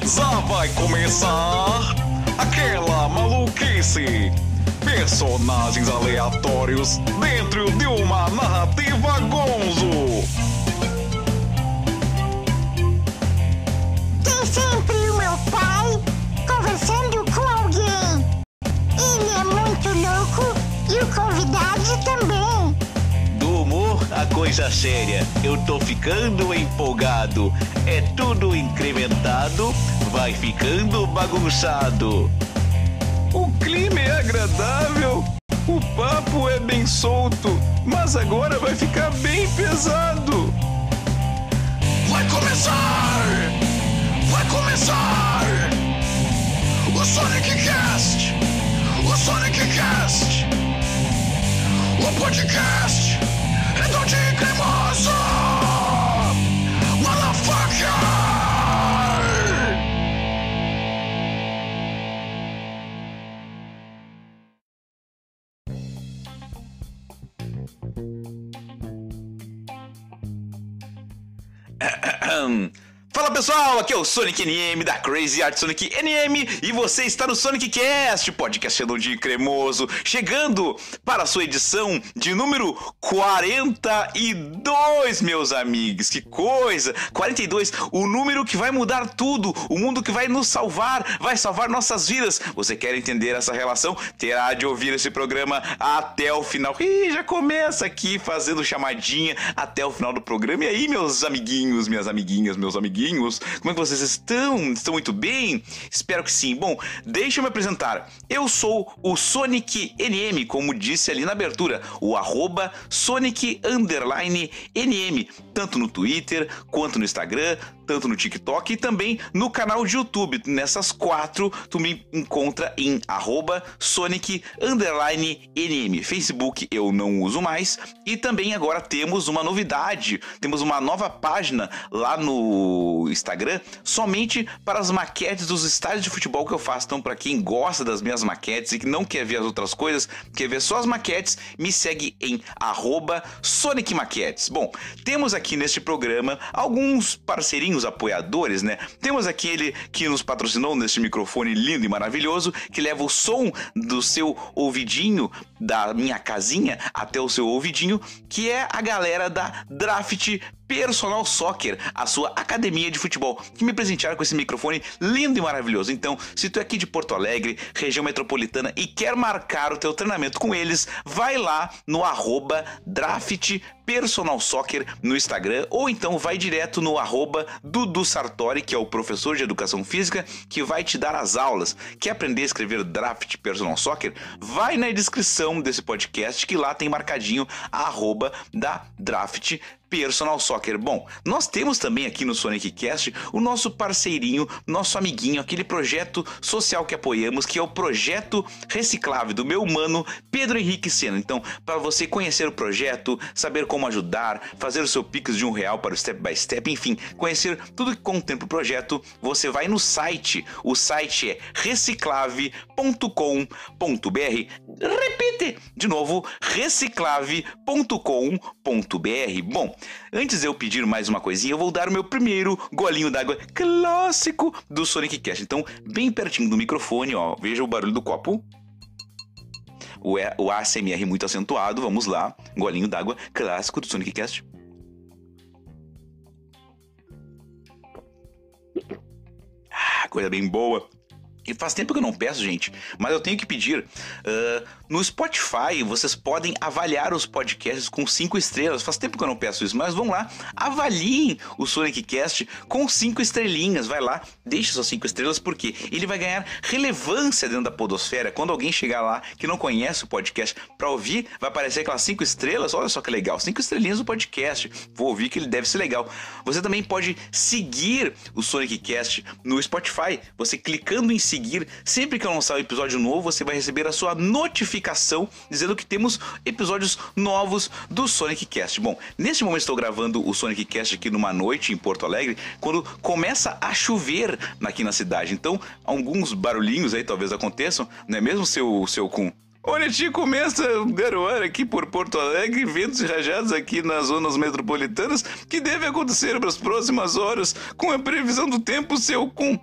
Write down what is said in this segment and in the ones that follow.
Já vai começar aquela maluquice. Personagens aleatórios dentro de uma narrativa gonzo. Tem sempre o meu pai conversando com alguém. Ele é muito louco e o convidado também. Do humor a coisa séria, eu tô ficando empolgado. É tudo incrementado, vai ficando bagunçado. O clima é agradável, o papo é bem solto, mas agora vai ficar bem pesado. Vai começar! Vai começar! O Sonic Cast! O Sonic Cast! O podcast é do Dia Cremoso! Motherfucker! Fala pessoal, aqui é o Sonic NM da Crazy Art Sonic NM e você está no Sonic Cast, podcast redondinho e cremoso, chegando para a sua edição de número 42, meus amigos. Que coisa! 42, o número que vai mudar tudo, o mundo que vai nos salvar, vai salvar nossas vidas. Você quer entender essa relação? Terá de ouvir esse programa até o final. Ih, já começa aqui fazendo chamadinha até o final do programa. E aí, meus amiguinhos, minhas amiguinhas, meus amiguinhos, como é que vocês estão? Estão muito bem? Espero que sim. Bom, deixa eu me apresentar. Eu sou o Sonic NM, como disse ali na abertura, o @Sonic_NM, tanto no Twitter, quanto no Instagram, tanto no TikTok e também no canal de YouTube. Nessas 4, tu me encontra em @Sonic_NM. Facebook eu não uso mais. E também agora temos uma novidade. Temos uma nova página lá no Instagram, somente para as maquetes dos estádios de futebol que eu faço. Então, para quem gosta das minhas maquetes e que não quer ver as outras coisas, quer ver só as maquetes, me segue em @SonicMaquetes. Bom, temos aqui neste programa alguns parceirinhos apoiadores, né? Temos aquele que nos patrocinou neste microfone lindo e maravilhoso, que leva o som do seu ouvidinho, da minha casinha, até o seu ouvidinho, que é a galera da Draft Personal Soccer, a sua academia de futebol, que me presentearam com esse microfone lindo e maravilhoso. Então, se tu é aqui de Porto Alegre, região metropolitana, e quer marcar o teu treinamento com eles, vai lá no @Draft Personal Soccer no Instagram, ou então vai direto no @Dudu Sartori, que é o professor de educação física, que vai te dar as aulas. Quer aprender a escrever Draft Personal Soccer? Vai na descrição desse podcast, que lá tem marcadinho a @ da Draft Personal Soccer. Bom, nós temos também aqui no Sonic Cast o nosso parceirinho, nosso amiguinho, aquele projeto social que apoiamos, que é o Projeto Reciclável, do meu mano Pedro Henrique Sena. Então, para você conhecer o projeto, saber como ajudar, fazer o seu Pix de R$1 para o Step by Step, enfim, conhecer tudo que contempla o projeto, você vai no site. O site é reciclave.com.br. Repite de novo, reciclave.com.br. Bom, antes de eu pedir mais uma coisinha, eu vou dar o meu primeiro golinho d'água clássico do Sonic Cast. Então, bem pertinho do microfone, ó, veja o barulho do copo. O ASMR muito acentuado, vamos lá. Golinho d'água clássico do Sonic Cast. Coisa bem boa. E faz tempo que eu não peço, gente, mas eu tenho que pedir. No Spotify, vocês podem avaliar os podcasts com 5 estrelas. Faz tempo que eu não peço isso, mas vão lá, avaliem o Sonic Cast com 5 estrelinhas. Vai lá, deixe suas 5 estrelas, porque ele vai ganhar relevância dentro da podosfera. Quando alguém chegar lá que não conhece o podcast para ouvir, vai aparecer aquelas 5 estrelas. Olha só que legal, 5 estrelinhas no podcast. Vou ouvir que ele deve ser legal. Você também pode seguir o Sonic Cast no Spotify. Você clicando em seguir, sempre que eu lançar um episódio novo, você vai receber a sua notificação dizendo que temos episódios novos do Sonic Cast. Bom, neste momento estou gravando o Sonic Cast aqui numa noite em Porto Alegre, quando começa a chover aqui na cidade. Então, alguns barulhinhos aí talvez aconteçam, não é mesmo, seu Kun? Olha, tio, começa a garoar aqui por Porto Alegre, ventos rajados aqui nas zonas metropolitanas, que deve acontecer para as próximas horas, com a previsão do tempo, seu Kun.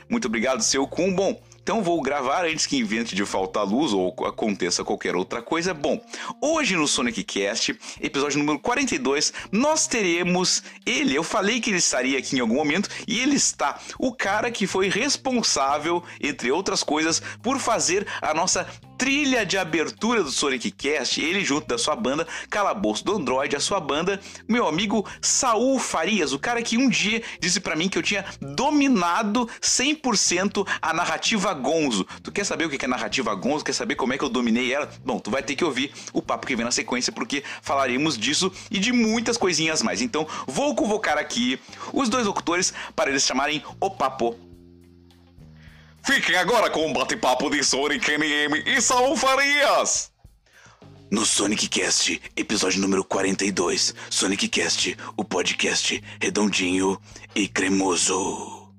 Muito obrigado, seu Kun. Bom, então vou gravar antes que invente de faltar luz ou aconteça qualquer outra coisa. Bom, hoje no Sonic Cast, episódio número 42, nós teremos ele. Eu falei que ele estaria aqui em algum momento e ele está. O cara que foi responsável, entre outras coisas, por fazer a nossa trilha de abertura do Sonic Cast, ele junto da sua banda Calabouço do Android, a sua banda, meu amigo Saul Farias, o cara que um dia disse pra mim que eu tinha dominado 100% a narrativa Gonzo. Tu quer saber o que é narrativa Gonzo? Quer saber como é que eu dominei ela? Bom, tu vai ter que ouvir o papo que vem na sequência, porque falaremos disso e de muitas coisinhas mais. Então, vou convocar aqui os dois locutores para eles chamarem o papo. Fiquem agora com o bate-papo de Sonic NM e Saul Farias! No Sonic Cast, episódio número 42. Sonic Cast, o podcast redondinho e cremoso.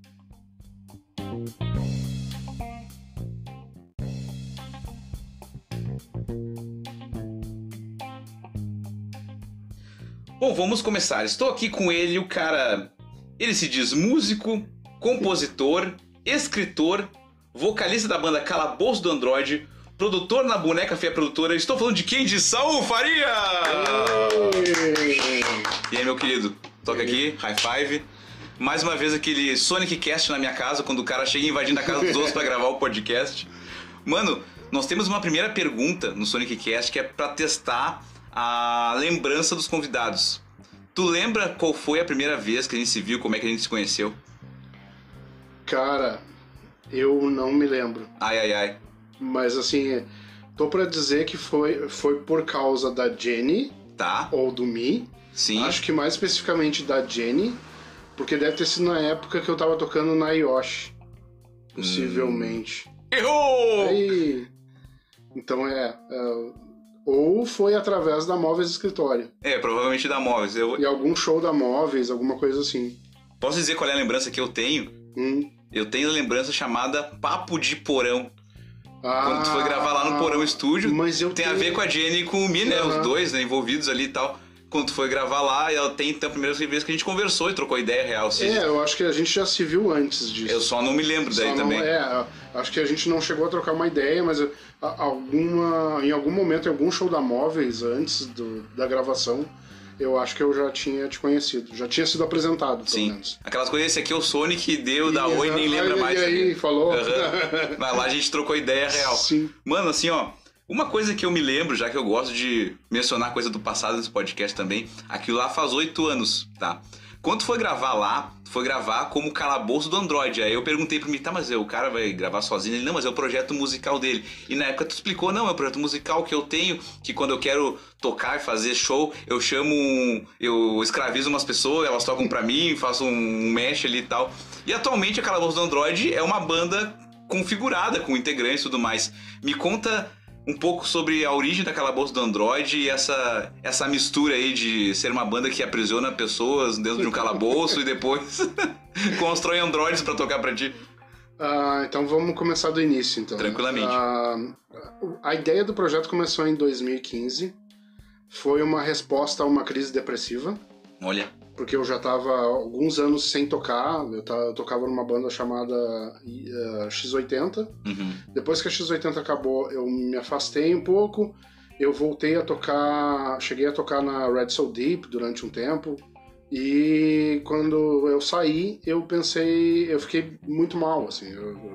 Bom, vamos começar. Estou aqui com ele, o cara... Ele se diz músico, compositor, escritor, vocalista da banda Calabouço do Android, produtor na Boneca Feia Produtora. Estou falando de quem? De Saul Faria! E aí, meu querido? Toca aqui, high five. Mais uma vez aquele Sonic Cast na minha casa, quando o cara chega invadindo a casa dos outros pra gravar o podcast. Mano, nós temos uma primeira pergunta no Sonic Cast que é pra testar a lembrança dos convidados. Tu lembra qual foi a primeira vez que a gente se viu, como é que a gente se conheceu? Cara, eu não me lembro. Ai. Mas assim, tô pra dizer que foi por causa da Jenny. Tá. Ou do Mi. Sim. Acho que mais especificamente da Jenny, porque deve ter sido na época que eu tava tocando na Yoshi. Possivelmente. Errou! Aí, então ou foi através da Móveis Escritório. Provavelmente da Móveis. E algum show da Móveis, alguma coisa assim. Posso dizer qual é a lembrança que eu tenho? Eu tenho a lembrança chamada Papo de Porão. Quando tu foi gravar lá no Porão Estúdio, mas tem a ver com a Jenny e com o Mi, né? Os dois, né, envolvidos ali e tal. Quando tu foi gravar lá, ela tem então a primeira vez que a gente conversou e trocou ideia real. Eu acho que a gente já se viu antes disso. Eu só não me lembro daí também. Acho que a gente não chegou a trocar uma ideia, mas em algum momento, em algum show da Móveis, antes da gravação, eu acho que eu já tinha te conhecido. Já tinha sido apresentado, pelo menos. Aquelas coisas, esse aqui é o Sonic, deu, da Oi, nem lembra mais. E aí, falou. Mas lá a gente trocou ideia real. Sim. Mano, assim, ó, uma coisa que eu me lembro, já que eu gosto de mencionar coisa do passado nesse podcast também, aquilo lá faz 8 anos, tá? Quando tu foi gravar lá, tu foi gravar como Calabouço do Android. Aí eu perguntei pro mim, tá, mas o cara vai gravar sozinho? Ele, não, mas é o projeto musical dele. E na época tu explicou, não, é o projeto musical que eu tenho, que quando eu quero tocar e fazer show, eu eu escravizo umas pessoas, elas tocam pra mim, faço um mesh ali e tal. E atualmente a Calabouço do Android é uma banda configurada, com integrantes e tudo mais. Me conta um pouco sobre a origem da Calabouço do Android e essa mistura aí de ser uma banda que aprisiona pessoas dentro de um calabouço e depois constrói androides pra tocar pra ti. Então vamos começar do início, então. Tranquilamente. A ideia do projeto começou em 2015. Foi uma resposta a uma crise depressiva. Olha. Porque eu já estava há alguns anos sem tocar. Eu tocava numa banda chamada X80. Uhum. Depois que a X80 acabou, eu me afastei um pouco. Eu voltei a tocar... Cheguei a tocar na Red Soul Deep durante um tempo. E quando eu saí, eu fiquei muito mal, assim.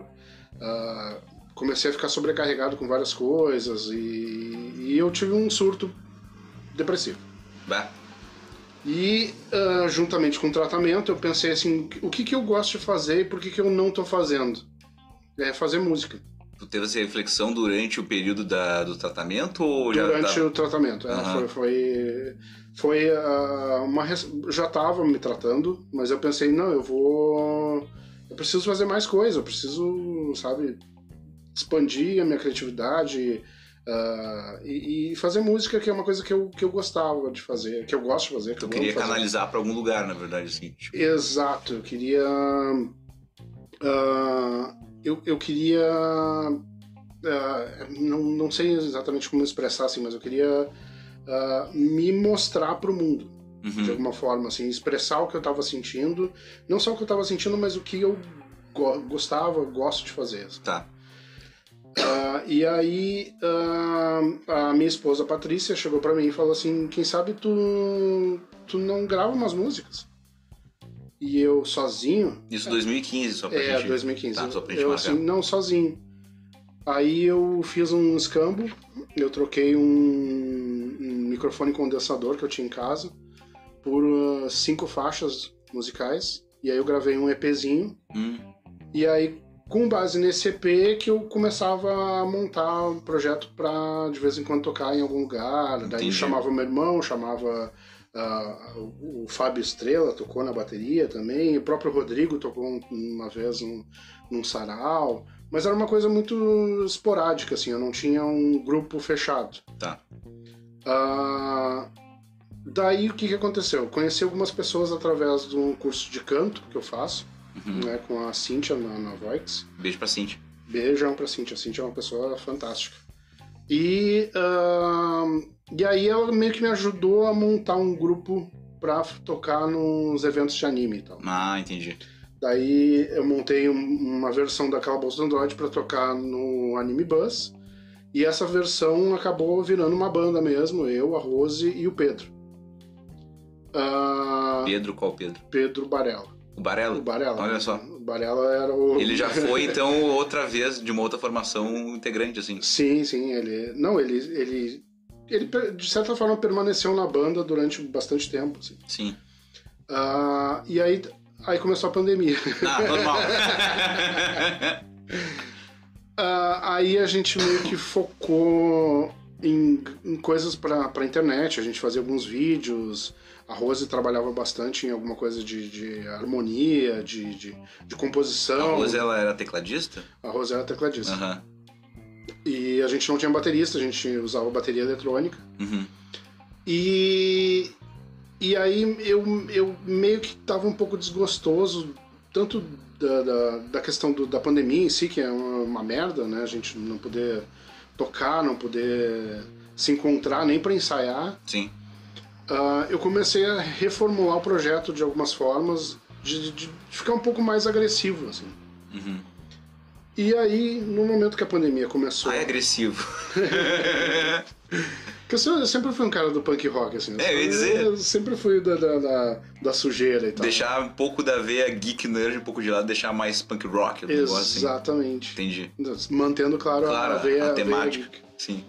Comecei a ficar sobrecarregado com várias coisas e eu tive um surto depressivo. Bah. E, juntamente com o tratamento, eu pensei assim, o que eu gosto de fazer e por que eu não tô fazendo? É fazer música. Tu teve essa reflexão durante o período do tratamento? Ou durante o tratamento. Já estava me tratando, mas eu pensei, não, eu preciso fazer mais coisa, eu preciso, sabe, expandir a minha criatividade e fazer música, que é uma coisa que eu gostava de fazer, que eu gosto de fazer. Eu queria canalizar para algum lugar, na verdade, assim. Tipo... Exato, eu queria... Eu queria... não sei exatamente como expressar, assim, mas eu queria me mostrar pro mundo, de alguma forma, assim, expressar o que eu estava sentindo, não só o que eu estava sentindo, mas o que eu gosto de fazer. Tá. E aí a minha esposa Patrícia chegou pra mim e falou assim, quem sabe tu não grava umas músicas? E eu sozinho... Isso 2015, só pra gente... 2015. Tá, só pra gente eu marcar. assim, não, sozinho. Aí eu fiz um escambo, eu troquei um microfone condensador que eu tinha em casa por 5 faixas musicais, e aí eu gravei um EPzinho, e aí com base nesse EP que eu começava a montar um projeto pra de vez em quando tocar em algum lugar. Daí Entendi. chamava meu irmão, chamava o Fábio Estrela, tocou na bateria também, o próprio Rodrigo tocou uma vez num sarau, mas era uma coisa muito esporádica, assim, eu não tinha um grupo fechado. Tá. Daí o que aconteceu? Conheci algumas pessoas através de um curso de canto que eu faço, né, com a Cíntia na Voix. Beijo pra Cintia. Beijão pra Cíntia. A Cíntia é uma pessoa fantástica. E aí ela meio que me ajudou a montar um grupo pra tocar nos eventos de anime e tal. Ah, entendi. Daí eu montei uma versão da Calabouço do Android pra tocar no Anime Bus. E essa versão acabou virando uma banda mesmo, eu, a Rose e o Pedro. Pedro, qual Pedro? Pedro Barella. O Barella? O Barella. Olha só. O Barella era o... Ele já foi, então, outra vez, de uma outra formação integrante, assim. Sim, ele de certa forma permaneceu na banda durante bastante tempo, assim. Sim. E aí começou a pandemia. Normal. Aí a gente meio que focou em coisas pra internet, a gente fazia alguns vídeos, a Rose trabalhava bastante em alguma coisa de harmonia, de composição. A Rose, ela era tecladista? A Rose era tecladista. Aham. E a gente não tinha baterista, a gente usava bateria eletrônica. Uhum. E aí eu meio que tava um pouco desgostoso, tanto da questão da pandemia em si, que é uma merda, né? A gente não poder tocar, não poder se encontrar nem pra ensaiar. Sim. Eu comecei a reformular o projeto de algumas formas, de ficar um pouco mais agressivo, assim. Uhum. E aí, no momento que a pandemia começou... É agressivo. Porque eu sempre fui um cara do punk rock, assim. Eu ia dizer. Eu sempre fui da sujeira e tal. Deixar um pouco da veia geek nerd um pouco de lado, deixar mais punk rock. Exatamente. Assim. Entendi. Mantendo, claro, a veia... a temática. Veia Sim.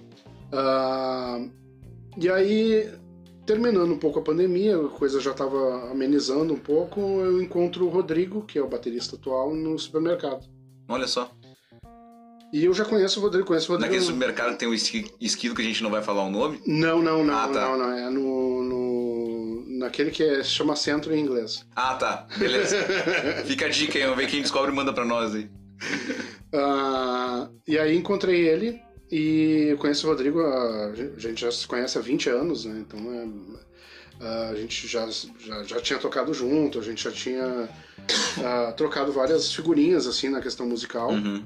E aí, terminando um pouco a pandemia, a coisa já estava amenizando um pouco, eu encontro o Rodrigo, que é o baterista atual, no supermercado. Olha só. E eu já conheço o Rodrigo, Naquele supermercado que tem um esquilo que a gente não vai falar o nome? Não. Tá. Não. É naquele que se chama Centro em inglês. Ah, tá. Beleza. Fica a dica aí, vamos ver quem descobre e manda pra nós aí. E aí encontrei ele e eu conheço o Rodrigo, a gente já se conhece há 20 anos, né? Então a gente já tinha tocado junto, a gente já tinha trocado várias figurinhas assim na questão musical. Uhum.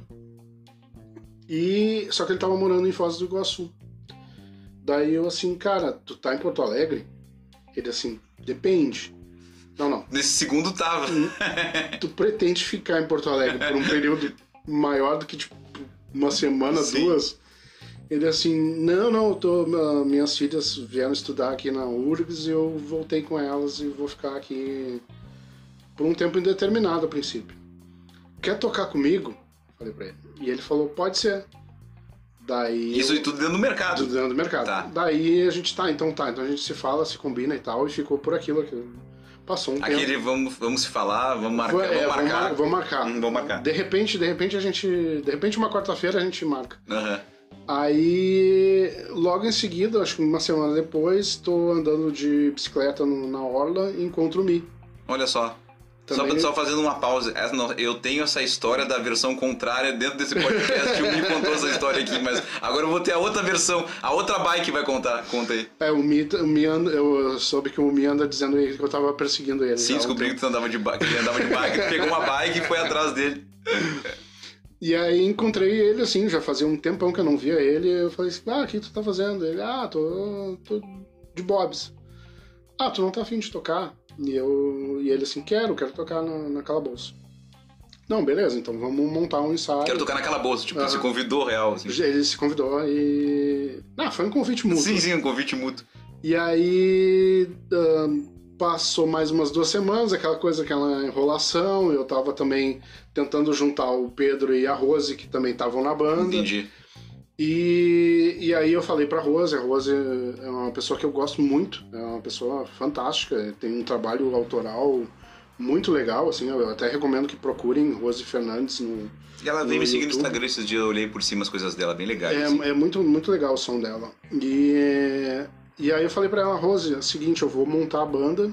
Só que ele tava morando em Foz do Iguaçu. Daí eu assim, cara, tu tá em Porto Alegre? Ele assim, depende. Não. Nesse segundo tava. Tu pretende ficar em Porto Alegre por um período maior do que tipo uma semana, Sim. 2? Ele assim, não, minhas filhas vieram estudar aqui na URGS e eu voltei com elas e vou ficar aqui por um tempo indeterminado a princípio. Quer tocar comigo? Falei pra ele. E ele falou, pode ser. Daí... Isso e tudo dentro do mercado. Tudo dentro do mercado. Tá. Daí a gente então a gente se fala, se combina e tal, e ficou por aquilo. Passou um tempo. Aquele vamos se falar, vamos marcar. Vamos marcar. Vamos marcar. De repente uma quarta-feira a gente marca. Uhum. Aí, logo em seguida, acho que uma semana depois, tô andando de bicicleta na orla e encontro o Mi. Olha só. Também... Só fazendo uma pausa. Eu tenho essa história da versão contrária dentro desse podcast. O Mi contou essa história aqui, mas agora eu vou ter a outra versão. A outra bike vai contar. Conta aí. O Mi eu soube que o Mi anda dizendo que eu tava perseguindo ele. Sim, descobri que tu andava de bike. Ele andava de bike, pegou uma bike e foi atrás dele. E aí encontrei ele, assim, já fazia um tempão que eu não via ele. Eu falei assim, o que tu tá fazendo? Ele, tô de bobs. Tu não tá afim de tocar? E ele assim, quero tocar na Calabouço. não, beleza, então vamos montar um ensaio. Quero tocar naquela bolsa, tipo, ele se convidou real, assim. Ele se convidou e... foi um convite mútuo. Sim, um convite mútuo. E aí... passou mais umas 2 semanas, aquela enrolação. Eu tava também tentando juntar o Pedro e a Rose, que também estavam na banda. Entendi. E aí eu falei pra Rose, a Rose é uma pessoa que eu gosto muito, é uma pessoa fantástica, tem um trabalho autoral muito legal, assim, eu até recomendo que procurem Rose Fernandes no E ela veio me seguir no YouTube. Instagram esses dias, eu olhei por cima as coisas dela, bem legais. Assim. É muito, muito legal o som dela. E aí eu falei pra ela, Rose, é o seguinte, eu vou montar a banda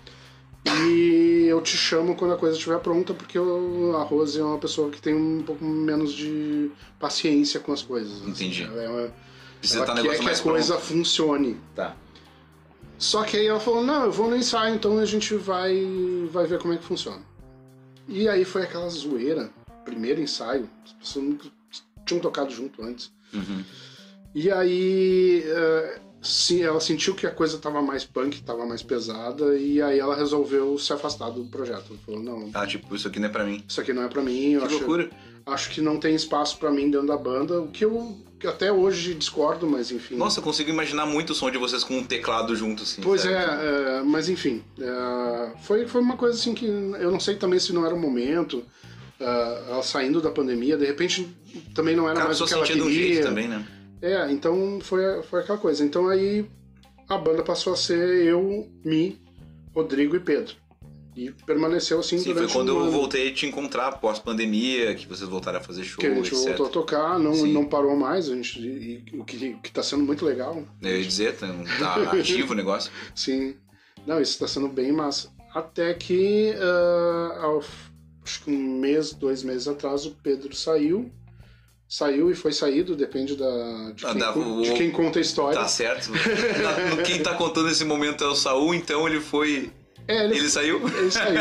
e eu te chamo quando a coisa estiver pronta, porque a Rose é uma pessoa que tem um pouco menos de paciência com as coisas. Entendi. Assim. Ela Precisa tá um quer negócio que mais a coisa pronto. funcione. Tá. Só que aí ela falou, não, eu vou no ensaio, então a gente vai ver como é que funciona. E aí foi aquela zoeira, primeiro ensaio, as pessoas nunca tinham tocado junto antes. Uhum. E aí ela sentiu que a coisa tava mais punk, tava mais pesada, e aí ela resolveu se afastar do projeto. Ela falou, não, Tipo, isso aqui não é pra mim. isso aqui não é pra mim, Que loucura. acho que não tem espaço pra mim dentro da banda, o que eu até hoje discordo, mas enfim. Nossa, eu consigo imaginar muito o som de vocês com um teclado junto, assim. Pois sabe? mas enfim, foi uma coisa assim que eu não sei também se não era o momento, ela saindo da pandemia, de repente também não era Cara, mais o só que ela sentindo um queria. jeito também, né? Então foi aquela coisa. Então aí a banda passou a ser eu, Rodrigo e Pedro. E permaneceu assim Sim, durante foi quando um eu ano. voltei a te encontrar pós-pandemia, que vocês voltaram a fazer show, Que a gente etc. voltou a tocar, Sim. não parou mais, o que tá sendo muito legal. Eu ia dizer, tá ativo o negócio. Sim. Não, isso tá sendo bem massa. Até que, acho que 2 meses atrás, o Pedro saiu e foi saído, depende de quem conta a história. Tá certo. Quem tá contando esse momento é o Saul, então ele foi... Ele saiu? Ele saiu.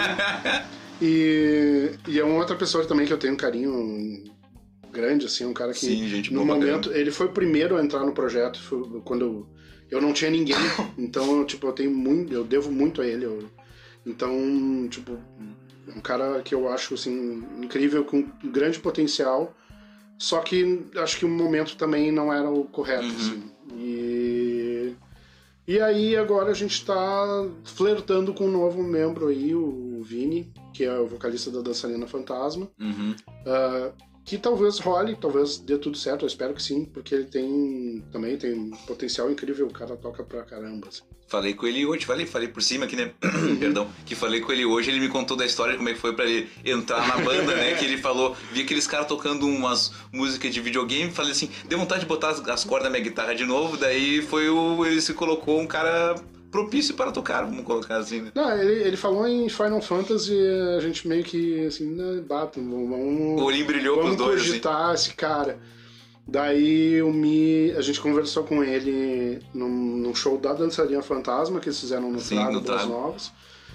E é uma outra pessoa também que eu tenho um carinho grande, assim, um cara que Sim, gente no boa pra momento, ele foi o primeiro a entrar no projeto, foi quando eu não tinha ninguém, então, tipo, eu devo muito a ele, então, tipo, um cara que eu acho, assim, incrível, com grande potencial, só que acho que o momento também não era o correto, assim, e aí agora a gente tá flertando com um novo membro aí, o Vini, que é o vocalista da Dançarina Fantasma, que talvez role, talvez dê tudo certo, eu espero que sim, porque ele também tem um potencial incrível, o cara toca pra caramba. Assim. Falei com ele hoje, falei por cima aqui, né? Perdão, que falei com ele hoje, ele me contou da história de como é que foi pra ele entrar na banda, né? Que ele falou, vi aqueles caras tocando umas músicas de videogame, falei assim, deu vontade de botar as cordas da minha guitarra de novo, daí ele se colocou um cara propício para tocar, vamos colocar assim, né? Não, ele falou em Final Fantasy, a gente meio que assim, né, vamos... O olhinho brilhou pros dois, vamos cogitar esse cara. Daí a gente conversou com ele num show da Dançarina Fantasma que eles fizeram no Trago Boas Novas.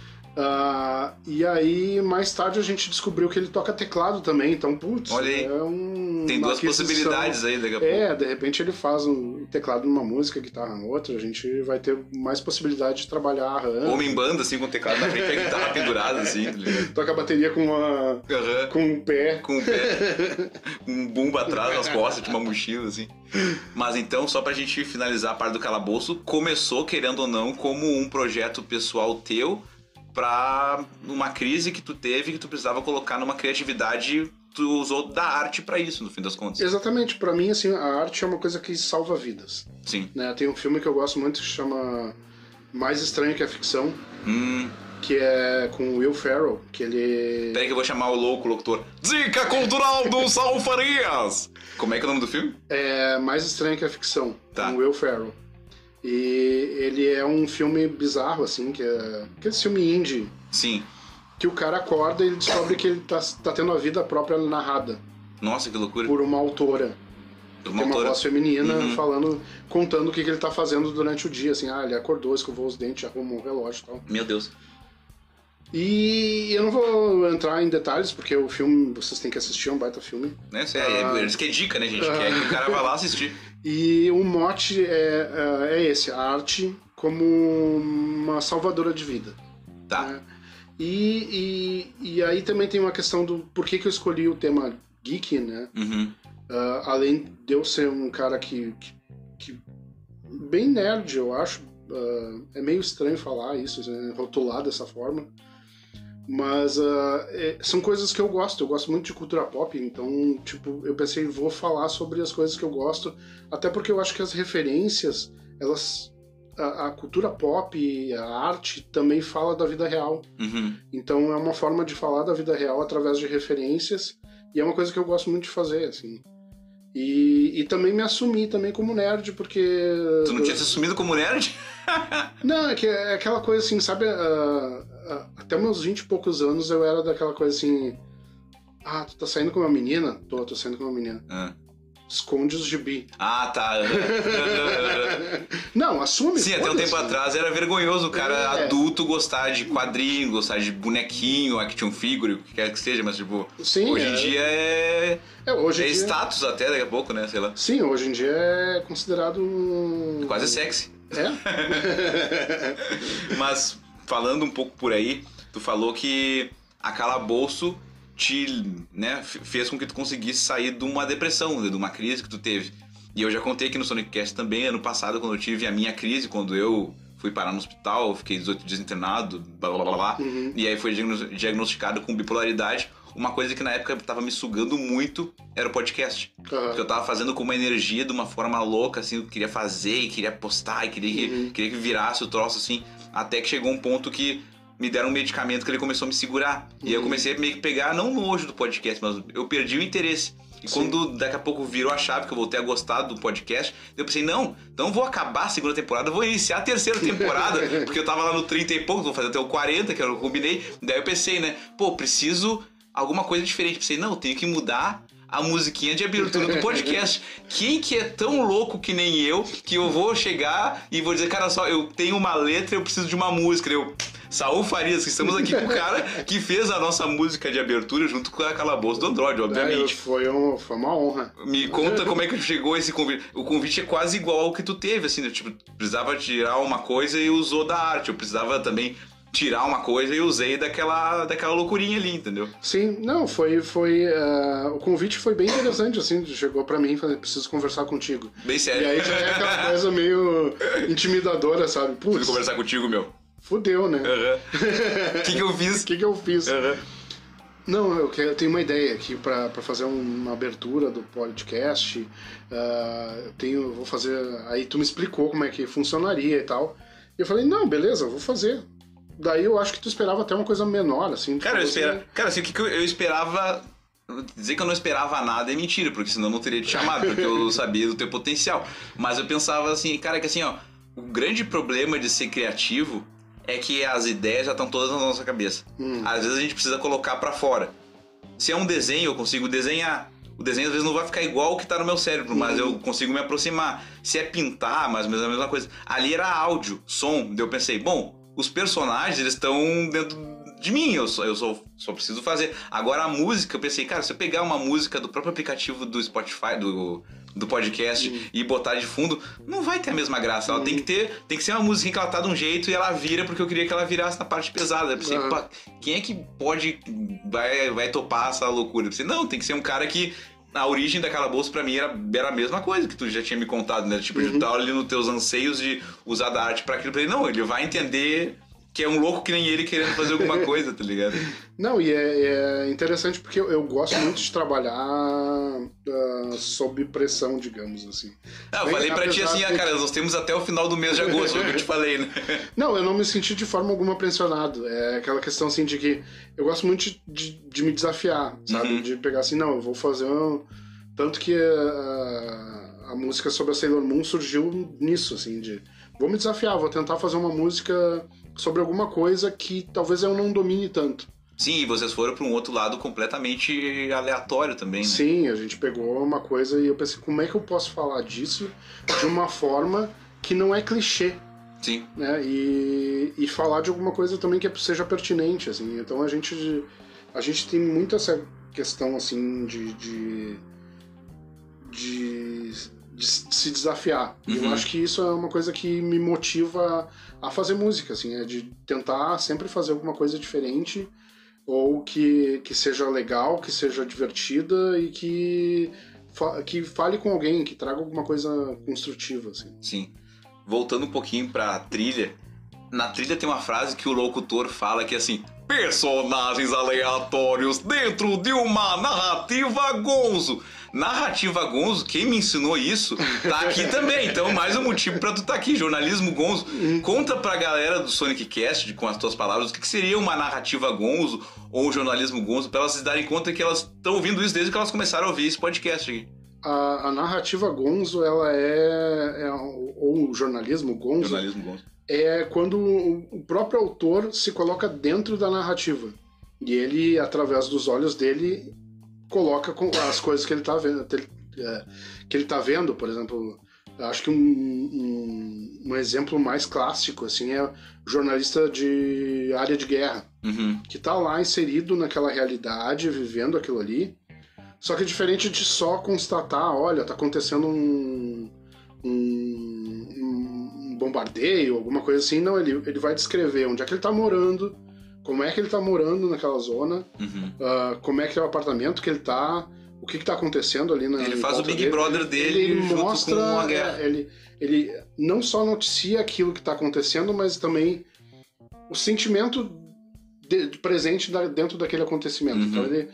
E aí, mais tarde, a gente descobriu que ele toca teclado também, então, putz, olha aí. Tem duas possibilidades aí daqui a pouco. De repente ele faz um teclado numa música, guitarra na outra, a gente vai ter mais possibilidade de trabalhar arranjo. Homem banda, assim, com o teclado na frente e a guitarra pendurada, assim. Toca a bateria com o pé. Com o pé, com um bumbo atrás nas costas, de uma mochila, assim. Mas então, só pra gente finalizar a parte do calabouço, começou, querendo ou não, como um projeto pessoal teu, pra uma crise que tu teve, que tu precisava colocar numa criatividade, tu usou da arte pra isso, no fim das contas. Exatamente, pra mim, assim, a arte é uma coisa que salva vidas. Sim. Né? Tem um filme que eu gosto muito que chama Mais Estranho que a Ficção, que é com o Will Ferrell, que ele... Peraí que eu vou chamar o locutor. Dica cultural do Saul Farias! Como é que é o nome do filme? É Mais Estranho que a Ficção, tá. com o Will Ferrell. E ele é um filme bizarro, assim, que é aquele filme indie. Sim. Que o cara acorda e ele descobre que ele tá tendo a vida própria narrada. Nossa, que loucura. Por uma autora. Tem uma voz feminina contando o que ele tá fazendo durante o dia, assim, ele acordou, escovou os dentes, arrumou um relógio e tal. Meu Deus. E eu não vou entrar em detalhes, porque o filme, vocês têm que assistir, é um baita filme. Isso que é dica, né, gente? Quer que o cara vá lá assistir. E o mote é esse, a arte como uma salvadora de vida. Tá. Né? E aí também tem uma questão do por que eu escolhi o tema geek, né? Uhum. Além de eu ser um cara que bem nerd, eu acho. É meio estranho falar isso, rotular dessa forma. Mas são coisas que eu gosto muito de cultura pop, então, tipo, eu pensei, vou falar sobre as coisas que eu gosto, até porque eu acho que as referências, a cultura pop, a arte, também fala da vida real. Uhum. Então é uma forma de falar da vida real através de referências, e é uma coisa que eu gosto muito de fazer, assim. E também me assumi também como nerd, porque... Tu não tinha se assumido como nerd? Não, é aquela coisa assim, sabe? Até meus 20 e poucos anos eu era daquela coisa assim... tu tá saindo com uma menina? Tô saindo com uma menina. Esconde os gibi. Ah, tá. Não, assume. Sim, até um tempo atrás era vergonhoso o cara adulto gostar de quadrinho, gostar de bonequinho, action figure, o que quer que seja, mas tipo, sim, hoje em dia hoje em dia... status até daqui a pouco, né, sei lá. Sim, hoje em dia é considerado quase sexy. Mas falando um pouco por aí, tu falou que a Calabouço fez com que tu conseguisse sair de uma depressão, de uma crise que tu teve. E eu já contei aqui no Sonicast também, ano passado, quando eu tive a minha crise, quando eu fui parar no hospital, fiquei 18 dias internado, blá blá blá blá, e aí foi diagnosticado com bipolaridade. Uma coisa que na época tava me sugando muito era o podcast. Porque eu tava fazendo com uma energia de uma forma louca, assim, eu queria fazer, e queria postar, e queria que virasse o troço, assim, até que chegou um ponto que me deram um medicamento que ele começou a me segurar. E aí eu comecei a meio que pegar, não nojo do podcast, mas eu perdi o interesse. E quando daqui a pouco virou a chave, que eu voltei a gostar do podcast, eu pensei, não, então vou acabar a segunda temporada, vou iniciar a terceira temporada, porque eu tava lá no 30 e pouco, vou fazer até o 40, que eu combinei. Daí eu pensei, né, preciso alguma coisa diferente. Pensei, não, eu tenho que mudar a musiquinha de abertura do podcast. Quem que é tão louco que nem eu, que eu vou chegar e vou dizer, cara, só, eu tenho uma letra, eu preciso de uma música. Saul Farias, que estamos aqui com o cara que fez a nossa música de abertura junto com a Calabouço do Android, obviamente. Foi uma honra. Me conta como é que chegou esse convite. O convite é quase igual ao que tu teve, assim, tipo, precisava tirar uma coisa e usou da arte. Eu precisava também tirar uma coisa e usei daquela loucurinha ali, entendeu? Sim, não, foi o convite foi bem interessante, assim, chegou pra mim e falou, preciso conversar contigo. Bem sério. E aí já é aquela coisa meio intimidadora, sabe? Putz, preciso conversar contigo, meu. Fudeu, né? O que eu fiz? O que eu fiz? Não, eu tenho uma ideia aqui pra fazer uma abertura do podcast. Vou fazer... Aí tu me explicou como é que funcionaria e tal. E eu falei, não, beleza, eu vou fazer. Daí eu acho que tu esperava até uma coisa menor, assim. Cara, assim, o que eu esperava... Dizer que eu não esperava nada é mentira, porque senão eu não teria te chamado, porque eu sabia do teu potencial. Mas eu pensava assim, cara, que assim, ó, o grande problema de ser criativo é que as ideias já estão todas na nossa cabeça. Às vezes a gente precisa colocar pra fora. Se é um desenho, eu consigo desenhar. O desenho às vezes não vai ficar igual o que tá no meu cérebro, mas eu consigo me aproximar. Se é pintar, mais ou menos a mesma coisa. Ali era áudio, som. Daí eu pensei, bom, os personagens, eles estão dentro de mim, eu só preciso fazer. Agora a música, eu pensei, cara, se eu pegar uma música do próprio aplicativo do Spotify, do podcast e botar de fundo, não vai ter a mesma graça. Ela tem que ser uma musiquinha que ela tá de um jeito e ela vira porque eu queria que ela virasse na parte pesada. Eu pensei, pá, quem é que vai topar essa loucura? Eu pensei, não, tem que ser um cara que a origem da Calabouço pra mim era a mesma coisa que tu já tinha me contado, né? Tipo, de estar ali nos teus anseios de usar da arte pra aquilo. Pra ele, não, ele vai entender que é um louco que nem ele querendo fazer alguma coisa, tá ligado? Não, e é interessante porque eu gosto muito de trabalhar sob pressão, digamos assim. Eu falei pra ti assim, cara, nós temos até o final do mês de agosto, que eu te falei, né? Não, eu não me senti de forma alguma pressionado. É aquela questão assim de que eu gosto muito de me desafiar, sabe? De pegar assim, não, eu vou fazer Tanto que a música sobre a Sailor Moon surgiu nisso, assim, de vou me desafiar, vou tentar fazer uma música sobre alguma coisa que talvez eu não domine tanto. Sim, e vocês foram para um outro lado completamente aleatório também, né? Sim, a gente pegou uma coisa e eu pensei, como é que eu posso falar disso de uma forma que não é clichê? Sim. Né? E falar de alguma coisa também que seja pertinente, assim. Então a gente tem muito essa questão, assim, de de se desafiar. E eu acho que isso é uma coisa que me motiva a fazer música, assim, é de tentar sempre fazer alguma coisa diferente, ou que seja legal, que seja divertida e que fale com alguém, que traga alguma coisa construtiva, assim. Sim. Voltando um pouquinho pra trilha, na trilha tem uma frase que o locutor fala que é assim: personagens aleatórios dentro de uma narrativa gonzo. Narrativa gonzo, quem me ensinou isso tá aqui também. Então, mais um motivo pra tu tá aqui, jornalismo gonzo. Conta pra galera do Sonic Cast, com as tuas palavras, o que seria uma narrativa gonzo ou um jornalismo gonzo, pra elas se darem conta que elas estão ouvindo isso desde que elas começaram a ouvir esse podcast aqui. A narrativa gonzo, ela ou o jornalismo gonzo, é quando o próprio autor se coloca dentro da narrativa. E ele, através dos olhos dele, coloca as coisas que ele tá vendo, por exemplo. Acho que um exemplo mais clássico assim, é o jornalista de área de guerra, que tá lá inserido naquela realidade, vivendo aquilo ali. Só que é diferente de só constatar, olha, tá acontecendo um bombardeio, alguma coisa assim. Não, ele vai descrever onde é que ele tá morando, como é que ele tá morando naquela zona, como é que é o apartamento que ele tá, o que tá acontecendo ali na Ele faz o Big Brother dele ele junto mostra, com a guerra. Ele não só noticia aquilo que tá acontecendo, mas também o sentimento presente dentro daquele acontecimento. Então ele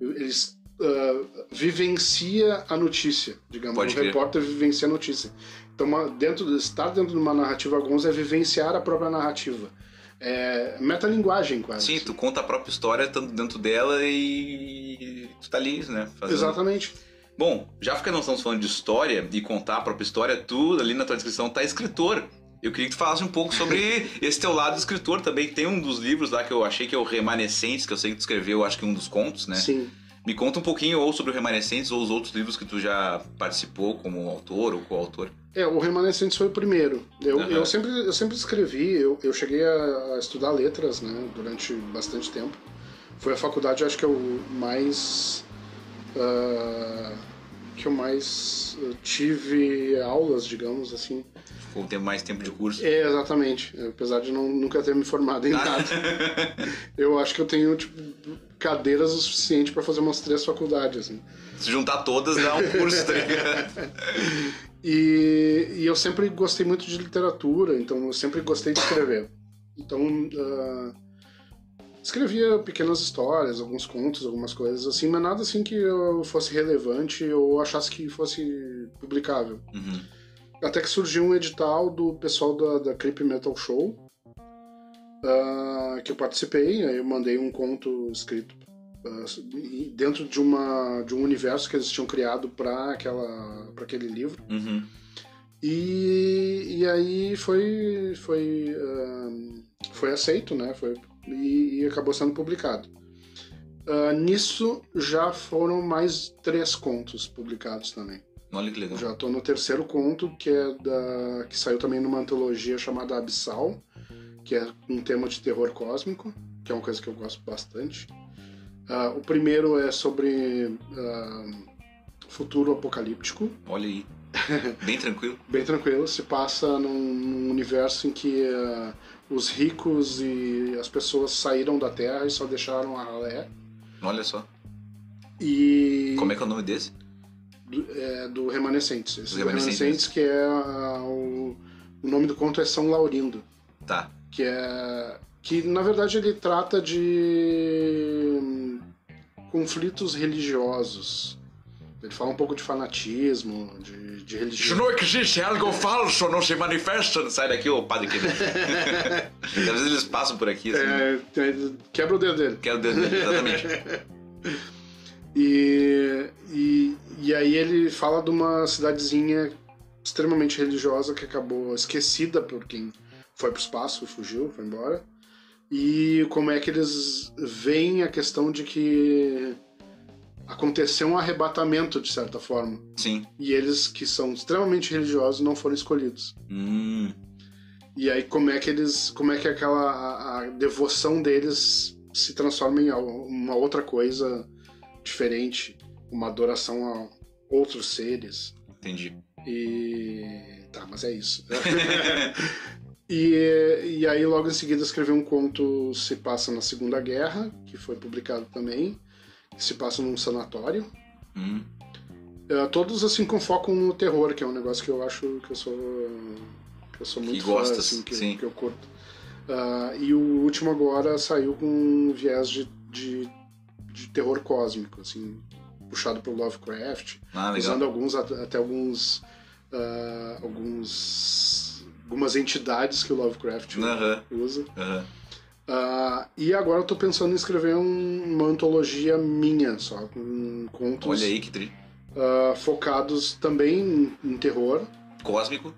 vivencia a notícia, digamos. O repórter vivencia a notícia. Então, estar dentro de uma narrativa gonzo é vivenciar a própria narrativa. É metalinguagem, quase. Sim, tu conta a própria história, estando dentro dela e tu tá ali, né? Fazendo... Exatamente. Bom, já que nós estamos falando de história e contar a própria história, tu, ali na tua descrição, tá escritor. Eu queria que tu falasse um pouco sobre esse teu lado escritor também. Tem um dos livros lá que eu achei que é o Remanescentes, que eu sei que tu escreveu, acho que um dos contos, né? Sim. Me conta um pouquinho ou sobre o Remanescentes ou os outros livros que tu já participou como autor ou coautor. O Remanescentes foi o primeiro. Eu sempre escrevi, eu cheguei a estudar letras, né, durante bastante tempo. Foi a faculdade, acho que eu mais tive aulas, digamos assim. Ficou mais tempo de curso. Exatamente. Apesar de nunca ter me formado em nada. Eu acho que eu tenho, cadeiras o suficiente para fazer umas 3 faculdades, assim. Se juntar todas, dá um curso, tá ligado? E eu sempre gostei muito de literatura, então eu sempre gostei de escrever. Então, escrevia pequenas histórias, alguns contos, algumas coisas assim, mas nada assim que eu fosse relevante ou achasse que fosse publicável. Até que surgiu um edital do pessoal da Creep Metal Show, que eu participei. Aí eu mandei um conto escrito dentro de um universo que eles tinham criado para aquele livro. E aí foi aceito, né? E acabou sendo publicado. Nisso já foram mais 3 contos publicados também. Olha que legal. Já tô no 3º conto, que saiu também numa antologia chamada Abissal, que é um tema de terror cósmico, que é uma coisa que eu gosto bastante. O primeiro é sobre futuro apocalíptico. Olha aí. Bem tranquilo. Bem tranquilo. Se passa num universo em que os ricos e as pessoas saíram da Terra e só deixaram a ralé. Olha só. E... Como é que é o nome desse? Do Remanescentes. Esse do Remanescentes, que é o nome do conto é São Laurindo. Tá. Que na verdade ele trata de conflitos religiosos. Ele fala um pouco de fanatismo, de religião. Se não existe algo falso, não se manifesta. Sai daqui, ô padre que às vezes eles passam por aqui assim. Quebra o dedo dele. Quebra o dedo dele, exatamente. E aí ele fala de uma cidadezinha extremamente religiosa que acabou esquecida por quem foi pro espaço, fugiu, foi embora. E como é que eles veem a questão de que aconteceu um arrebatamento, de certa forma. Sim. E eles, que são extremamente religiosos, não foram escolhidos. E aí como é que a devoção deles se transforma em uma outra coisa diferente, uma adoração a outros seres. Entendi. Tá, mas é isso. E aí logo em seguida escrevi um conto se passa na Segunda Guerra, que foi publicado também, que se passa num sanatório. Todos assim com foco no terror, que é um negócio que eu acho que eu sou muito fã, assim, que eu curto. E o último agora saiu com um viés de terror cósmico, assim, puxado pro Lovecraft, usando algumas entidades que o Lovecraft usa. E agora eu tô pensando em escrever uma antologia minha, só com contos. Olha aí que tri. Focados também em terror. Cósmico.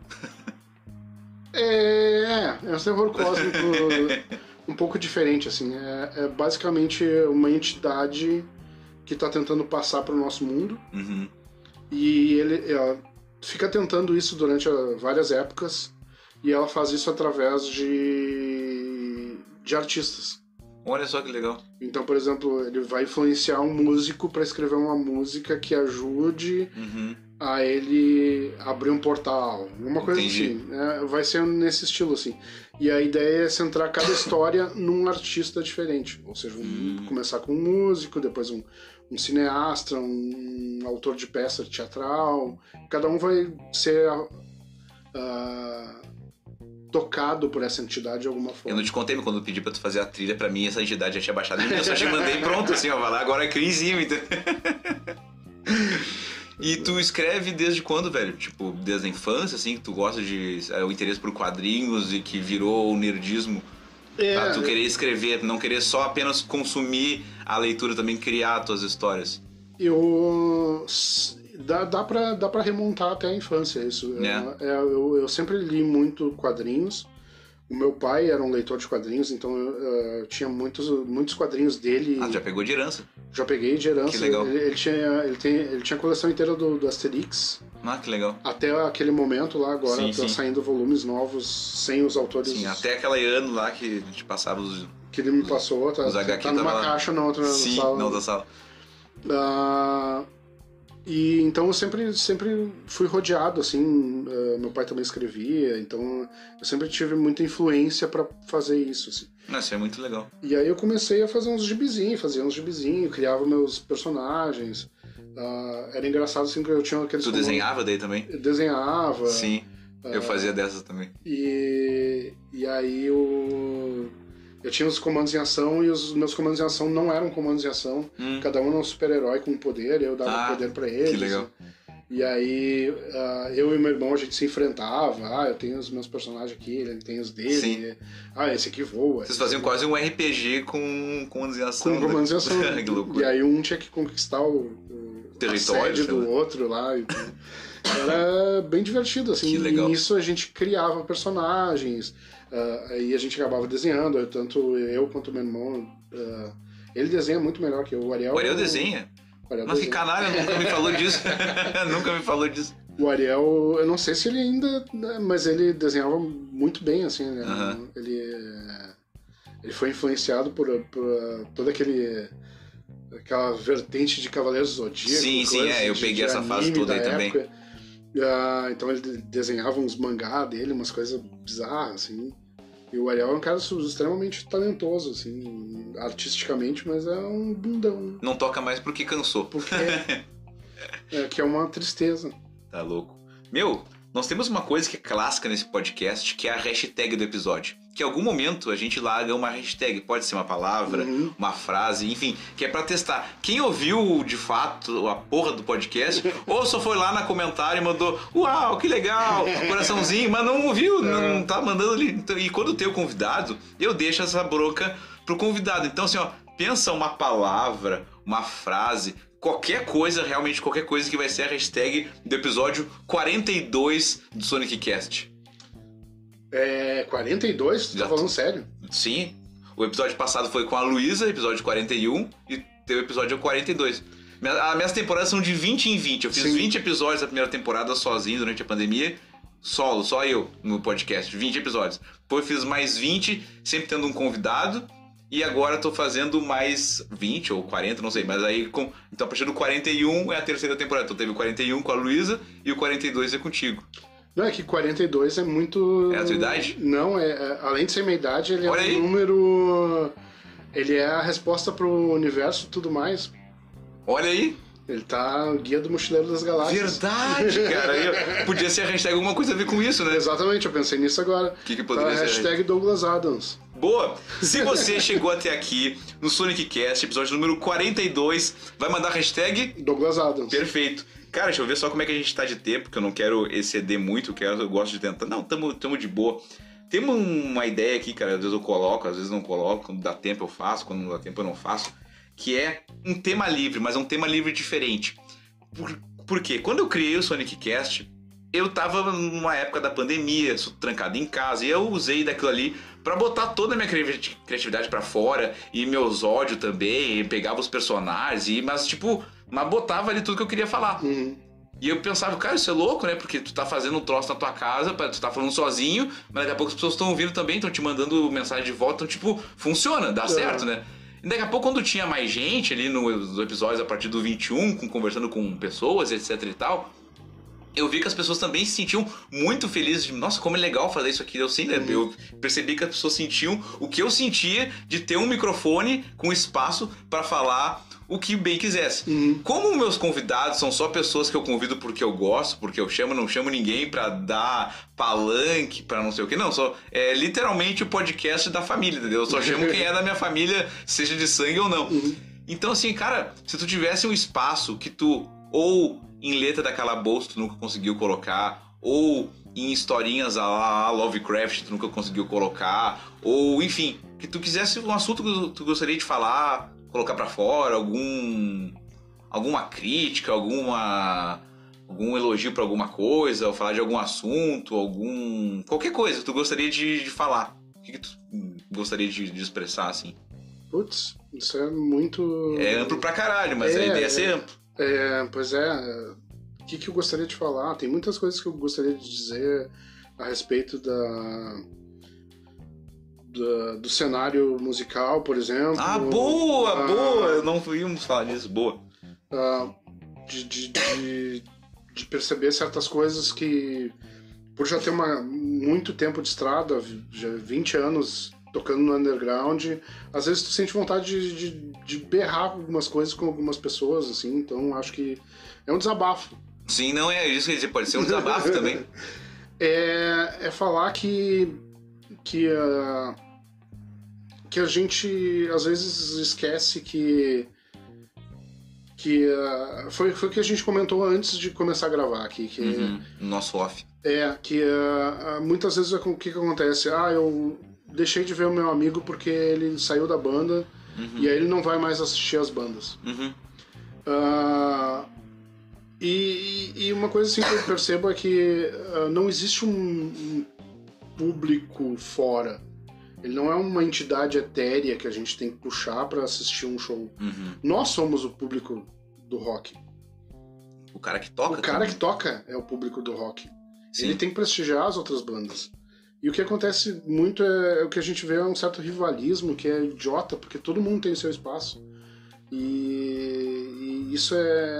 É um terror cósmico um pouco diferente, assim. É basicamente uma entidade que está tentando passar para o nosso mundo. E ela fica tentando isso durante várias épocas, e ela faz isso através de artistas. Olha só que legal. Então, por exemplo, ele vai influenciar um músico para escrever uma música que ajude a ele abrir um portal, uma coisa assim. Vai ser nesse estilo, assim. E a ideia é centrar cada história num artista diferente. Ou seja, começar com um músico, depois um cineasta, um autor de peça teatral. Cada um vai ser tocado por essa entidade de alguma forma. Eu não te contei, mas quando eu pedi pra tu fazer a trilha, pra mim essa entidade já tinha baixado. Eu só te mandei pronto, assim, ó, vai lá, agora cria em cima. Então... E tu escreve desde quando, velho? Tipo, desde a infância, assim, que tu gosta de... o interesse por quadrinhos e que virou o nerdismo. Pra tu querer escrever, não querer só apenas consumir a leitura, também criar tuas histórias. Dá pra remontar até a infância isso. Eu sempre li muito quadrinhos. O meu pai era um leitor de quadrinhos, então eu tinha muitos quadrinhos dele. Já pegou de herança? Já peguei de herança. Que legal. Ele tinha a coleção inteira do Asterix. Que legal. Até aquele momento lá, agora tá saindo volumes novos sem os autores. Sim, até aquele ano lá que a gente passava os... Que ele me passou, tá numa caixa na outra sala. Na outra sala. E então eu sempre fui rodeado, assim, meu pai também escrevia, então eu sempre tive muita influência pra fazer isso, assim. Isso é muito legal. E aí eu comecei a fazer uns gibizinhos, criava meus personagens. Era engraçado, assim, que eu tinha aqueles... Tu desenhava daí também? Eu desenhava. Sim, eu fazia dessas também. E aí eu tinha os comandos em ação, e os meus comandos em ação não eram comandos em ação. Cada um era um super-herói com um poder, eu dava poder pra eles. Que legal. E aí eu e meu irmão, a gente se enfrentava. Eu tenho os meus personagens aqui, ele tem os dele. Sim. Esse aqui voa. Vocês faziam quase um RPG com comandos em ação. Com comandos em ação. Que loucura. E aí um tinha que conquistar o território, a sede do outro lá. Era bem divertido, assim. Que legal. E nisso a gente criava personagens. Aí a gente acabava desenhando, tanto eu quanto meu irmão. Ele desenha muito melhor que eu. O Ariel desenha? Mas que canalha, nunca me falou disso. Nunca me falou disso. O Ariel, eu não sei se ele ainda... Mas ele desenhava muito bem, assim, né? Ele foi influenciado por toda aquela vertente de Cavaleiros do Zodíaco. Sim, eu peguei essa fase toda aí também. Então ele desenhava uns mangá dele, umas coisas bizarras, assim. E o Ariel é um cara extremamente talentoso, assim, artisticamente, mas é um bundão. Não toca mais porque cansou. Porque que é uma tristeza. Tá louco. Nós temos uma coisa que é clássica nesse podcast, que é a hashtag do episódio. Que em algum momento a gente larga uma hashtag, pode ser uma palavra, uma frase, enfim, que é pra testar. Quem ouviu de fato a porra do podcast, ou só foi lá no comentário e mandou, uau, que legal, coraçãozinho, mas não ouviu, não tá mandando ali. E quando tem o convidado, eu deixo essa bronca pro convidado. Então assim, pensa uma palavra, uma frase, qualquer coisa, realmente qualquer coisa que vai ser a hashtag do episódio 42 do Sonic Cast. 42? Tu tá falando sério? Sim. O episódio passado foi com a Luísa, episódio 41, e teve o episódio 42. As minhas temporadas são de 20 em 20. Eu fiz 20 episódios da primeira temporada sozinho durante a pandemia, solo, só eu, no podcast, 20 episódios. Depois fiz mais 20, sempre tendo um convidado, E agora tô fazendo mais 20 ou 40, não sei. Mas aí, então a partir do 41 é a terceira temporada. Então teve o 41 com a Luísa e o 42 é contigo. Não, é que 42 é muito... É a tua idade? Não, além de ser minha idade, ele Olha é um aí. número... Ele é a resposta pro universo e tudo mais. Olha aí. Ele tá o guia do mochileiro das galáxias. Verdade, cara. Podia ser a hashtag alguma coisa a ver com isso, né? Exatamente, eu pensei nisso agora. O que poderia ser? Hashtag Douglas Adams. Boa! Se você chegou até aqui no Sonic Cast, episódio número 42, vai mandar a hashtag Douglas Adams. Perfeito. Cara, deixa eu ver só como é que a gente tá de tempo, porque eu não quero exceder muito, eu gosto de tentar. Não, tamo de boa. Tem uma ideia aqui, cara, às vezes eu coloco, às vezes não coloco, quando dá tempo eu faço, quando não dá tempo eu não faço, que é um tema livre, mas é um tema livre diferente. Por quê? Quando eu criei o Sonic Cast, eu tava numa época da pandemia, trancado em casa, e eu usei daquilo ali pra botar toda a minha criatividade pra fora, e meus ódios também, e pegava os personagens, mas botava ali tudo que eu queria falar. Uhum. E eu pensava, cara, isso é louco, né? Porque tu tá fazendo um troço na tua casa, tu tá falando sozinho, mas daqui a pouco as pessoas estão ouvindo também, estão te mandando mensagem de volta, então, funciona, dá certo, né? E daqui a pouco, quando tinha mais gente ali nos episódios a partir do 21, conversando com pessoas, etc e tal, eu vi que as pessoas também se sentiam muito felizes de, nossa, como é legal fazer isso aqui. Eu percebi que as pessoas sentiam o que eu sentia de ter um microfone com espaço para falar o que bem quisesse. Uhum. Como meus convidados são só pessoas que eu convido porque eu gosto, porque eu não chamo ninguém pra dar palanque, pra não sei o que, não, é literalmente o podcast da família, entendeu? Eu só chamo quem é da minha família, seja de sangue ou não. Uhum. Então assim, cara, se tu tivesse um espaço que tu, ou em letra da Calabouço tu nunca conseguiu colocar, ou em historinhas a la Lovecraft tu nunca conseguiu colocar, ou enfim, que tu quisesse um assunto que tu gostaria de falar, colocar pra fora, alguma crítica, algum elogio pra alguma coisa, ou falar de algum assunto, qualquer coisa que tu gostaria de falar. O que tu gostaria de expressar, assim? Putz, isso é muito... É amplo pra caralho, mas a ideia é ser amplo. Pois é. O que eu gostaria de falar? Tem muitas coisas que eu gostaria de dizer a respeito do cenário musical, por exemplo. Ah, boa! Não íamos falar disso, boa. De perceber certas coisas que, por já ter muito tempo de estrada, já 20 anos tocando no underground, às vezes tu sente vontade de berrar algumas coisas com algumas pessoas, assim, então acho que é um desabafo. Sim, não é isso que eu ia dizer, pode ser um desabafo também. É falar que a gente às vezes esquece que foi o que a gente comentou antes de começar a gravar aqui. Nosso off. Que muitas vezes o que acontece? Eu deixei de ver o meu amigo porque ele saiu da banda e aí ele não vai mais assistir as bandas. E uma coisa assim que eu percebo é que não existe um público fora. Ele não é uma entidade etérea que a gente tem que puxar pra assistir um show. Nós somos o público do rock. O cara que toca? O cara que toca é o público do rock. Sim. Ele tem que prestigiar as outras bandas. E o que acontece muito é o que a gente vê é um certo rivalismo que é idiota, porque todo mundo tem o seu espaço. E isso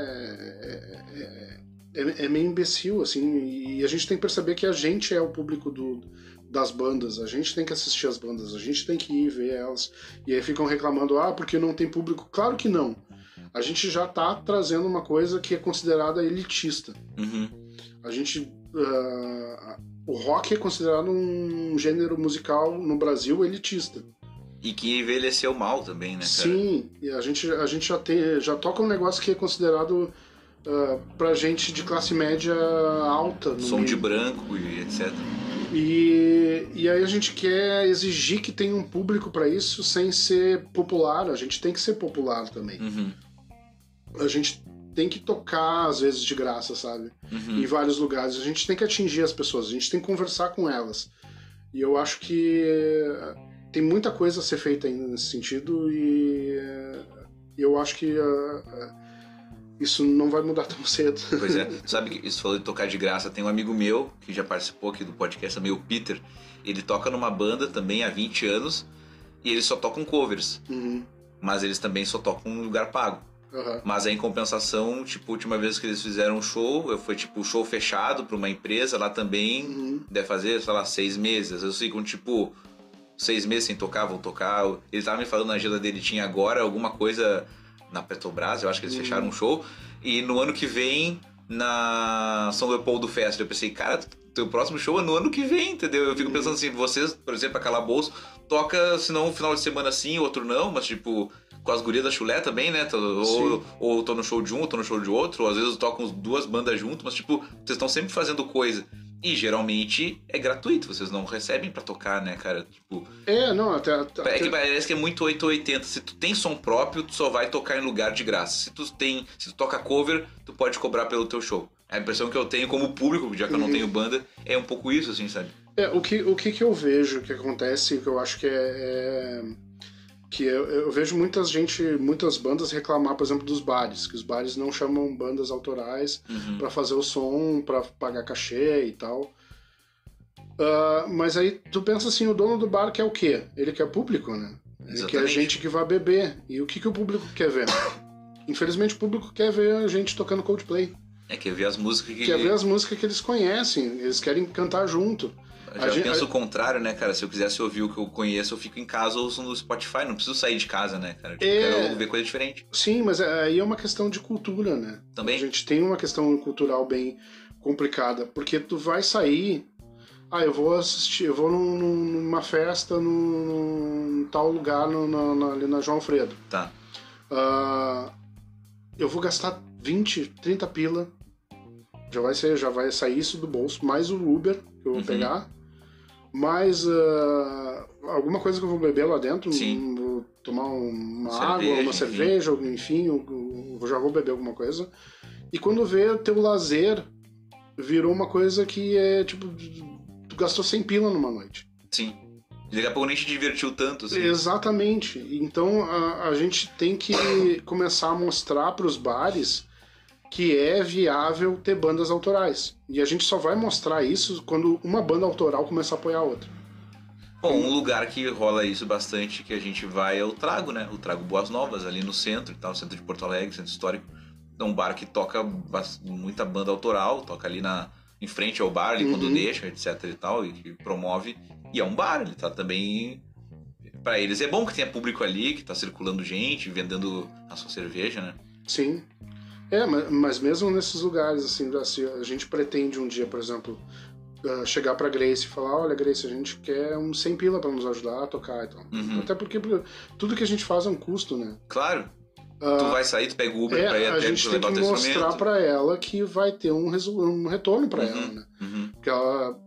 é meio imbecil, assim. E a gente tem que perceber que a gente é o público das bandas, a gente tem que assistir as bandas, a gente tem que ir ver elas. E aí ficam reclamando, porque não tem público. Claro que não. A gente já tá trazendo uma coisa que é considerada elitista. A gente... o rock é considerado um gênero musical no Brasil elitista. E que envelheceu mal também, né, cara? Sim, e a gente já toca um negócio que é considerado pra gente de classe média alta. Som de branco e etc. E aí a gente quer exigir que tenha um público pra isso sem ser popular. A gente tem que ser popular também. A gente tem que tocar, às vezes, de graça, sabe? Em vários lugares. A gente tem que atingir as pessoas, a gente tem que conversar com elas. E eu acho que tem muita coisa a ser feita ainda nesse sentido e eu acho que isso não vai mudar tão cedo. Pois é. Sabe que isso falou de tocar de graça? Tem um amigo meu que já participou aqui do podcast, também o Peter. Ele toca numa banda também há 20 anos e eles só tocam covers. Mas eles também só tocam em lugar pago. Mas aí, em compensação, tipo, a última vez que eles fizeram um show, foi tipo show fechado pra uma empresa lá também, deve fazer, sei lá, 6 meses. Às vezes ficam tipo 6 meses sem tocar, vão tocar. Ele estavam me falando na agenda dele, tinha agora alguma coisa na Petrobras, eu acho que eles fecharam um show. E no ano que vem, na São Leopoldo Fest, eu pensei, cara, teu próximo show é no ano que vem, entendeu? Eu fico pensando assim, vocês, por exemplo, a Calabouço, toca, se não um final de semana sim, outro não, mas tipo, com as gurias da Chulé também, né? Ou tô no show de um, ou tô no show de outro, ou às vezes tocam 2 bandas juntas, mas tipo, vocês estão sempre fazendo coisa. E geralmente é gratuito, vocês não recebem pra tocar, né, cara? Tipo, não, até... É que parece que é muito 880. Se tu tem som próprio, tu só vai tocar em lugar de graça. Se tu toca cover, tu pode cobrar pelo teu show. A impressão que eu tenho como público, já que eu não tenho banda, é um pouco isso, assim, sabe? O que eu vejo que acontece, que eu acho que que eu vejo muitas bandas reclamar, por exemplo, dos bares, que os bares não chamam bandas autorais pra fazer o som, pra pagar cachê e tal. Mas aí tu pensa assim, o dono do bar quer o quê? Ele quer público, né? Ele quer gente que vai beber. E o que o público quer ver? Infelizmente o público quer ver a gente tocando Coldplay. Quer ver as músicas que... Quer ver as músicas que eles conhecem, eles querem cantar junto. Eu penso o contrário, né, cara? Se eu quisesse ouvir o que eu conheço, eu fico em casa ou ouço no Spotify. Não preciso sair de casa, né, cara? Quero ver coisa diferente. Sim, mas aí é uma questão de cultura, né? Também. A gente tem uma questão cultural bem complicada. Porque tu vai sair... eu vou numa festa num tal lugar ali na João Alfredo. Tá. Eu vou gastar 20, 30 pila. Já vai sair isso do bolso. Mais o Uber que eu vou pegar. Mais alguma coisa que eu vou beber lá dentro. Vou tomar uma água, uma cerveja, enfim. Eu já vou beber alguma coisa. E quando vê, o teu lazer virou uma coisa que é tipo... Tu gastou 100 pila numa noite. Sim. Daqui a pouco nem te divertiu tanto, assim. Exatamente. Então a gente tem que começar a mostrar para os bares que é viável ter bandas autorais. E a gente só vai mostrar isso quando uma banda autoral começar a apoiar a outra. Bom, um lugar que rola isso bastante que a gente vai é o Trago, né? O Trago Boas Novas, ali no centro e tal, centro de Porto Alegre, centro histórico. É um bar que toca muita banda autoral, toca ali em frente ao bar, ali quando deixa, etc e tal, e que promove. E é um bar, ele tá também... Pra eles é bom que tenha público ali, que tá circulando gente, vendendo a sua cerveja, né? Sim. Mas mesmo nesses lugares, assim, a gente pretende um dia, por exemplo, chegar pra Grace e falar, olha, Grace, a gente quer 100 pila pra nos ajudar a tocar e tal. Até porque tudo que a a gente faz é um custo, né? Claro. Tu vai sair, tu pega o Uber pra ir até a gente tem que mostrar pra ela que vai ter um retorno pra ela, né? Porque ela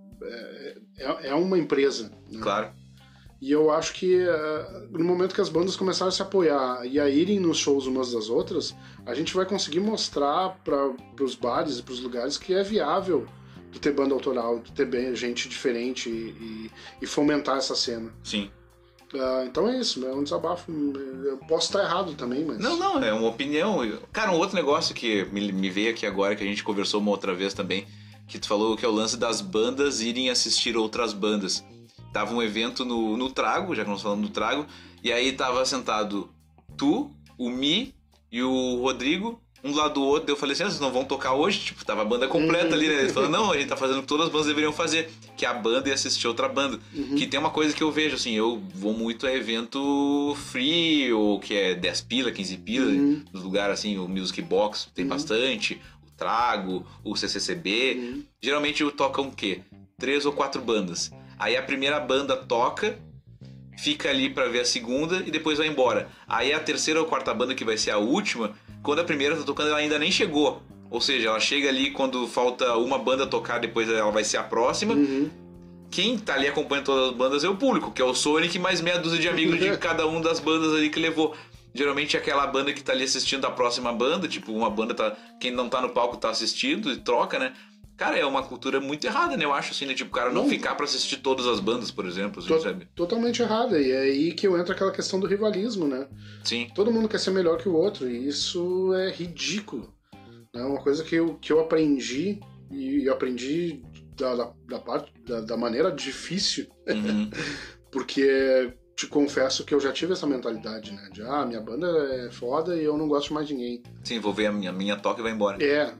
é uma empresa, né? Claro. E eu acho que no momento que as bandas começarem a se apoiar e a irem nos shows umas das outras, a gente vai conseguir mostrar para os bares e para os lugares que é viável de ter banda autoral, de ter gente diferente e fomentar essa cena. Sim. Então é isso, é um desabafo. Eu posso estar errado também, mas... Não, é uma opinião. Cara, um outro negócio que me veio aqui agora, que a gente conversou uma outra vez também, que tu falou que é o lance das bandas irem assistir outras bandas. Tava um evento no Trago, já que nós falamos do Trago, e aí tava sentado tu, o Mi e o Rodrigo, um do lado do outro. Eu falei assim, vocês não vão tocar hoje? Tipo, tava a banda completa ali, né? Eles falaram, não, a gente tá fazendo o que todas as bandas deveriam fazer, que a banda ia assistir outra banda. Que tem uma coisa que eu vejo, assim, eu vou muito a evento free, ou que é 10 pila, 15 pila, nos lugares assim, o Music Box tem bastante, o Trago, o CCCB. Geralmente tocam o quê? 3 ou 4 bandas. Aí a primeira banda toca, fica ali pra ver a segunda e depois vai embora. Aí a terceira ou quarta banda, que vai ser a última, quando a primeira tá tocando, ela ainda nem chegou. Ou seja, ela chega ali quando falta uma banda tocar, depois ela vai ser a próxima. Quem tá ali acompanhando todas as bandas é o público, que é o Sonic mais meia dúzia de amigos de cada um das bandas ali que levou. Geralmente é aquela banda que tá ali assistindo a próxima banda, tipo, uma banda tá... Quem não tá no palco tá assistindo e troca, né? Cara, é uma cultura muito errada, né? Eu acho assim, né? Tipo, o cara não ficar pra assistir todas as bandas, por exemplo, assim, sabe? Totalmente errada. E é aí que entra aquela questão do rivalismo, né? Sim. Todo mundo quer ser melhor que o outro, e isso é ridículo. É uma coisa que eu aprendi, e eu aprendi da maneira difícil. Porque te confesso que eu já tive essa mentalidade, né? De, minha banda é foda e eu não gosto mais de ninguém. Sim, vou ver a minha toca e vai embora.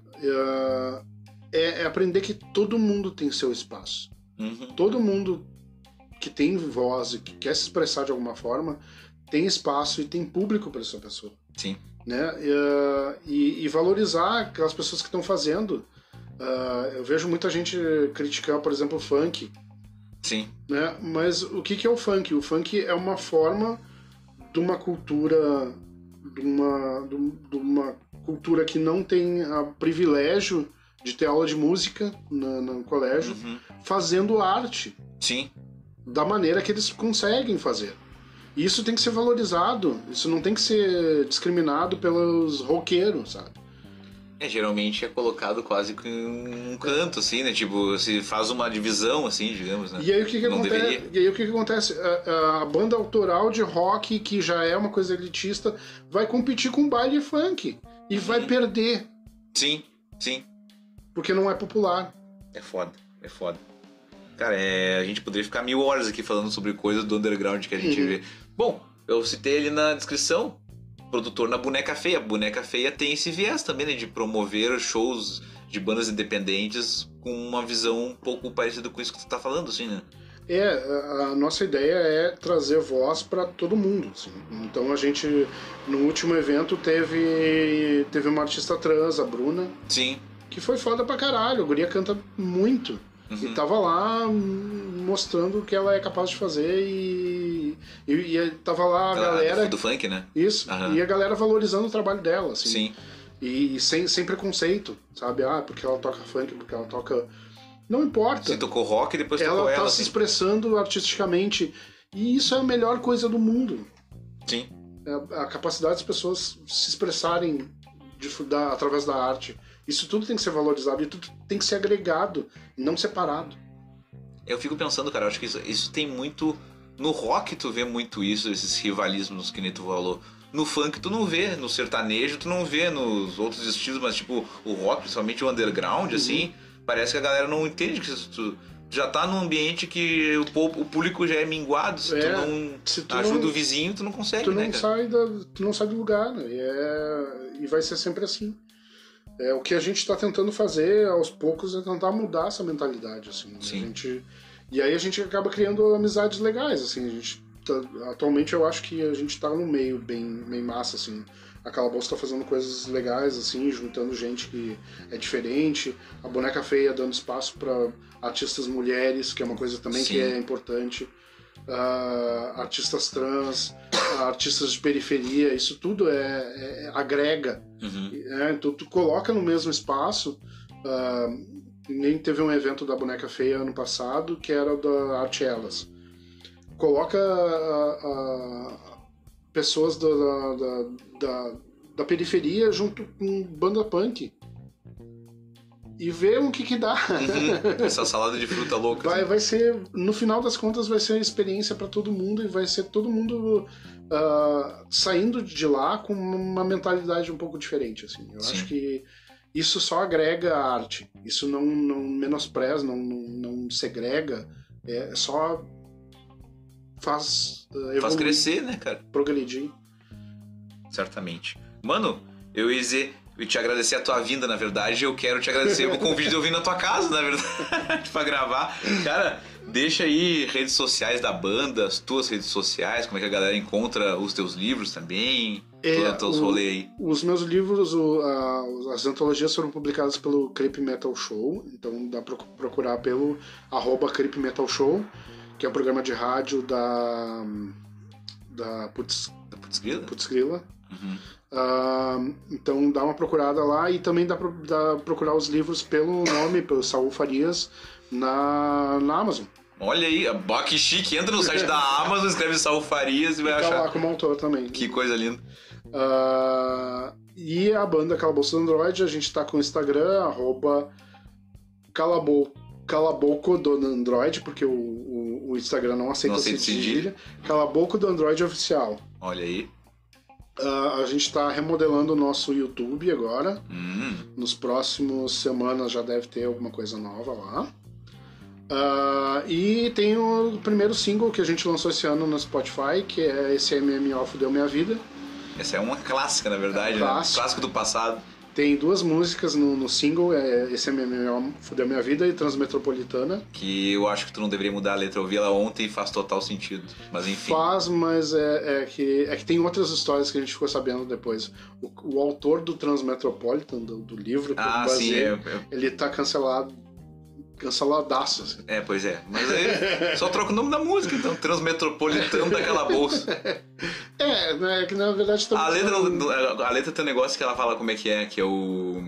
É aprender que todo mundo tem seu espaço. Todo mundo que tem voz e que quer se expressar de alguma forma tem espaço e tem público para essa pessoa. Sim. Né? E valorizar aquelas pessoas que estão fazendo. Eu vejo muita gente criticar, por exemplo, o funk. Sim. Né? Mas o que é o funk? O funk é uma forma de uma cultura, de uma cultura que não tem o privilégio de ter aula de música no colégio, fazendo arte. Sim. Da maneira que eles conseguem fazer. E isso tem que ser valorizado, isso não tem que ser discriminado pelos roqueiros, sabe? Geralmente é colocado quase com um canto, assim, né? Tipo, se faz uma divisão, assim, digamos, né? E aí o que Não acontece? deveria. E aí o que acontece? A banda autoral de rock, que já é uma coisa elitista, vai competir com baile funk. E vai perder. Sim, sim. Porque não é popular. É foda. Cara, a gente poderia ficar 1000 horas aqui falando sobre coisas do underground que a gente vê. Bom, eu citei ali na descrição, produtor na Boneca Feia. A Boneca Feia tem esse viés também, né, de promover shows de bandas independentes com uma visão um pouco parecida com isso que tu tá falando, assim, né? A nossa ideia é trazer voz para todo mundo, assim. Então a gente, no último evento, teve uma artista trans, a Bruna. Sim. Que foi foda pra caralho, a guria canta muito. E tava lá mostrando o que ela é capaz de fazer e tava lá a galera... Do funk, né? Isso, e a galera valorizando o trabalho dela, assim. Sim. E sem preconceito, sabe? Porque ela toca funk, porque ela toca... Não importa. Você tocou rock e depois tocou ela. Ela tá assim. se expressando artisticamente. E isso é a melhor coisa do mundo. Sim. A capacidade das pessoas se expressarem através da arte. Isso tudo tem que ser valorizado e tudo tem que ser agregado, não separado. Eu fico pensando, cara, eu acho que isso tem muito... No rock tu vê muito isso, esses rivalismos que nem tu falou. No funk tu não vê, no sertanejo tu não vê, nos outros estilos, mas tipo, o rock, principalmente o underground, assim, parece que a galera não entende que tu já tá num ambiente que o público já é minguado, se tu não ajuda o vizinho, tu não consegue, tu né, não cara? Tu não sai do lugar, né? E vai ser sempre assim. O que a gente está tentando fazer aos poucos é tentar mudar essa mentalidade, assim. Sim. E aí a gente acaba criando amizades legais, assim. Atualmente eu acho que a gente está num meio bem massa, assim. A Calabouço está fazendo coisas legais, assim, juntando gente que é diferente. A Boneca Feia dando espaço para artistas mulheres, que é uma coisa também que é importante. Artistas trans, artistas de periferia, isso tudo agrega. Então tu coloca no mesmo espaço. Nem teve um evento da Boneca Feia ano passado que era da Arte Elas. Coloca pessoas da periferia junto com banda punk e vê o que dá. Essa salada de fruta louca. Vai ser, no final das contas, vai ser uma experiência para todo mundo e vai ser todo mundo saindo de lá com uma mentalidade um pouco diferente, assim. Eu acho que isso só agrega a arte. Isso não menospreza, não segrega. Só faz evoluir, faz crescer, né, cara? Progredir. Certamente. Mano, eu ia te agradecer a tua vinda, na verdade. Eu quero te agradecer o convite de eu vir na tua casa, na verdade, pra gravar. Cara, deixa aí redes sociais da banda, as tuas redes sociais, como é que a galera encontra os teus livros também, todos os teus rolês aí. Os meus livros, as antologias foram publicadas pelo Creep Metal Show, então dá pra procurar pelo @creepmetalshow, que é um programa de rádio da Putz Grila. Então dá uma procurada lá e também dá pra procurar os livros pelo nome, pelo Saul Farias, na Amazon. Olha aí, que chique, entra no site da Amazon, escreve Saul Farias e vai achar. Tá lá como autor também. Que coisa linda. E a banda Calabouço do Android, a gente tá com o Instagram, Calabouco do Android, porque o Instagram não aceita cedilha. Calabouco do Android Oficial. Olha aí. A gente está remodelando o nosso YouTube agora. Nos próximos semanas já deve ter alguma coisa nova lá. E tem o primeiro single que a gente lançou esse ano no Spotify, que é esse MMO Fudeu Minha Vida. Essa é uma clássica, na verdade, né? Clássico do passado. Tem 2 músicas no single, esse MMO Fudeu Minha Vida e Transmetropolitana. Que eu acho que tu não deveria mudar a letra. Eu ouvi ela ontem e faz total sentido. Mas enfim. Faz, mas é que tem outras histórias que a gente ficou sabendo depois. O autor do Transmetropolitan, do livro que eu baseei, ele tá canceladaço, assim. Pois é. Mas aí só troca o nome da música, então. Transmetropolitano daquela bolsa. É que na verdade... A letra tem um negócio que ela fala como é, que é o...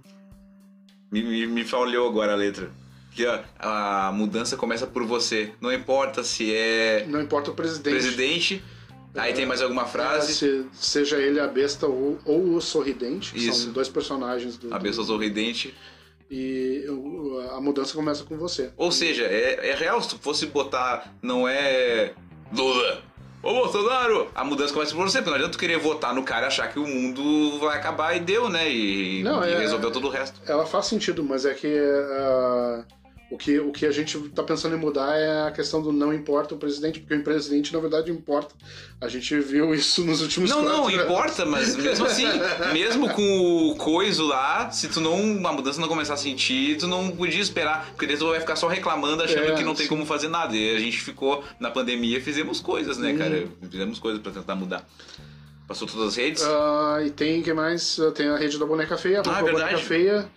Me falhou agora a letra. Que a mudança começa por você. Não importa se é... Não importa o presidente. Aí tem mais alguma frase? Seja ele a besta ou o sorridente. Que Isso. São 2 personagens a besta ou o sorridente. E a mudança começa com você. Ou seja, é real. Se tu fosse botar, não é Lula, ô Bolsonaro, a mudança começa por você. Porque não adianta tu querer votar no cara e achar que o mundo vai acabar e deu, né? E resolveu todo o resto. Ela faz sentido, mas é que o que a gente tá pensando em mudar é a questão do não importa o presidente, porque o presidente na verdade importa. A gente viu isso nos últimos Não importa, mas mesmo assim, mesmo com o coiso lá, se tu a mudança não começar a sentir, tu não podia esperar, porque daí tu vai ficar só reclamando, achando que não tem como fazer nada. E a gente ficou na pandemia, fizemos coisas, né, cara? Fizemos coisas pra tentar mudar. Passou todas as redes. E tem, que mais? Tem a rede da Boneca Feia, a verdade. Boneca Feia.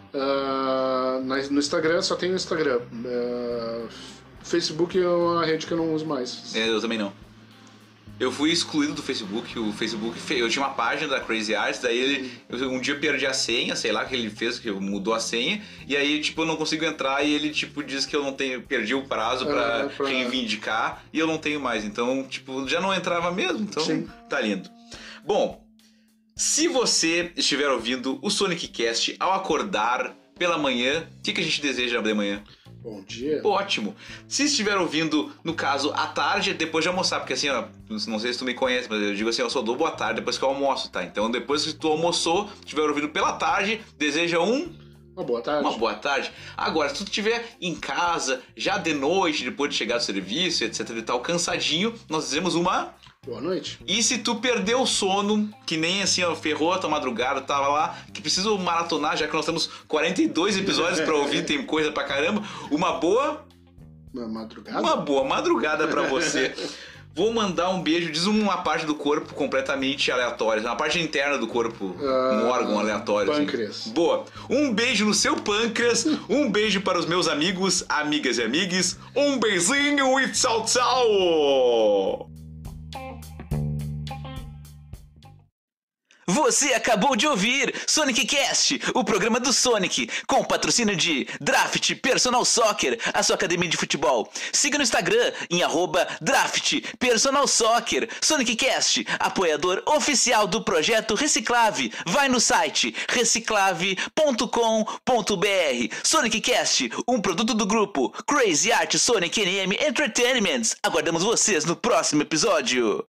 No Instagram, só tem o Instagram. Facebook é uma rede que eu não uso mais. Eu também não. Eu fui excluído do Facebook. Eu tinha uma página da Crazy Arts, daí um dia perdi a senha, sei lá o que ele fez, que mudou a senha, e aí tipo eu não consigo entrar e ele tipo diz que eu não tenho, perdi o prazo pra reivindicar e eu não tenho mais. Então, tipo, já não entrava mesmo, então Sim. Tá lindo. Bom, se você estiver ouvindo o Sonic Cast ao acordar pela manhã, o que a gente deseja de manhã? Bom dia. Ótimo. Se estiver ouvindo, no caso, à tarde, depois de almoçar, porque assim, ó, não sei se tu me conhece, mas eu digo assim, eu só dou boa tarde depois que eu almoço, tá? Então depois que tu almoçou, estiver ouvindo pela tarde, deseja uma boa tarde. Uma boa tarde. Agora, se tu estiver em casa, já de noite, depois de chegar do serviço, etc e tal, cansadinho, nós dizemos uma... Boa noite. E se tu perdeu o sono, que nem assim, ó, ferrou a tua madrugada, tava lá, que precisa maratonar, já que nós temos 42 episódios pra ouvir, tem coisa pra caramba, uma boa madrugada pra você. Vou mandar um beijo, diz uma parte do corpo completamente aleatória, uma parte interna do corpo, um órgão aleatório. Pâncreas. Assim. Boa. Um beijo no seu pâncreas, um beijo para os meus amigos, amigas e amigues, um beijinho e tchau, tchau! Você acabou de ouvir Sonic Cast, o programa do Sonic, com patrocínio de Draft Personal Soccer, a sua academia de futebol. Siga no Instagram em @Draft Personal Soccer. Sonic Cast, apoiador oficial do projeto Reciclave. Vai no site reciclave.com.br. Sonic Cast, um produto do grupo Crazy Art Sonic NM Entertainment. Aguardamos vocês no próximo episódio.